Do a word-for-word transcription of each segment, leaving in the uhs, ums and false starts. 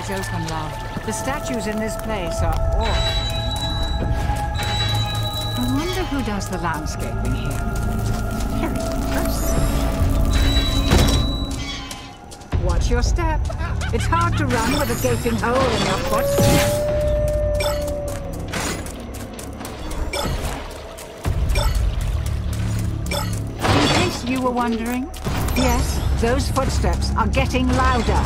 eyes open, love. The statues in this place are awful. I wonder who does the landscaping here. Very impressive. Watch your step. It's hard to run with a gaping hole in your foot. In case you were wondering, yes, those footsteps are getting louder.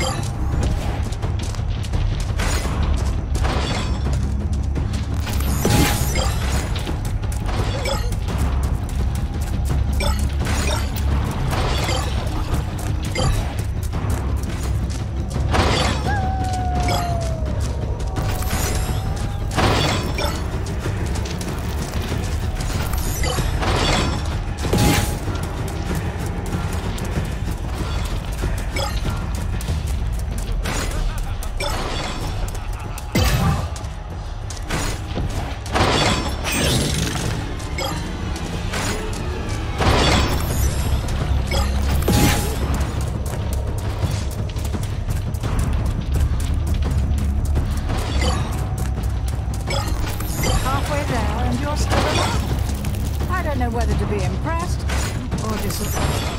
I don't know whether to be impressed or disappointed.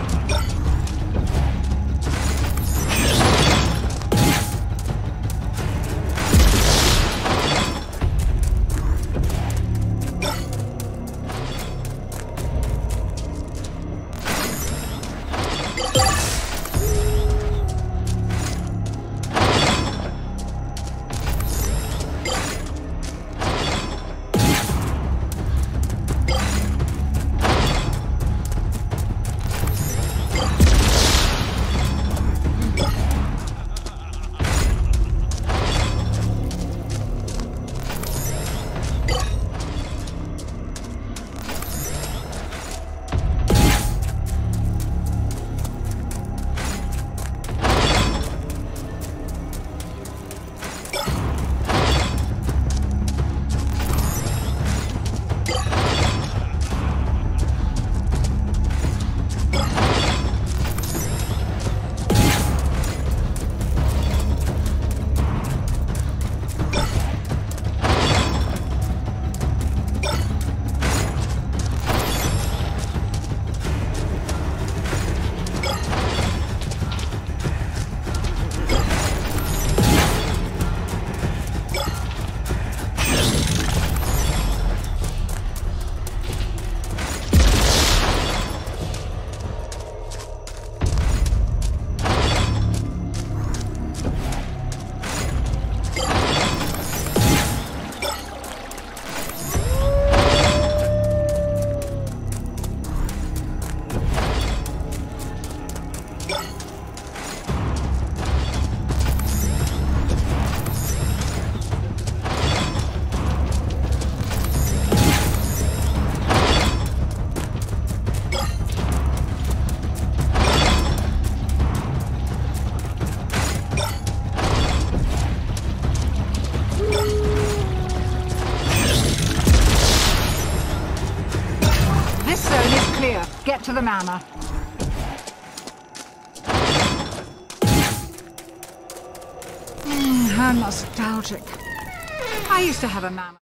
Get to the manor. Mm, how nostalgic. I used to have a manor.